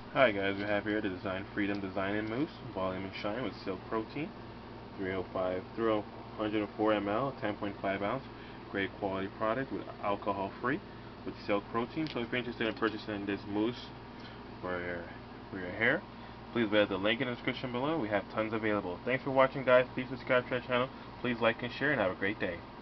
Hi guys, we have here the Design Freedom Design and Mousse Volume and Shine with Silk Protein, 304 ml, 10.5 ounce, great quality product with alcohol free with Silk Protein. So if you're interested in purchasing this mousse for your hair, please visit the link in the description below. We have tons available. Thanks for watching guys. Please subscribe to our channel. Please like and share and have a great day.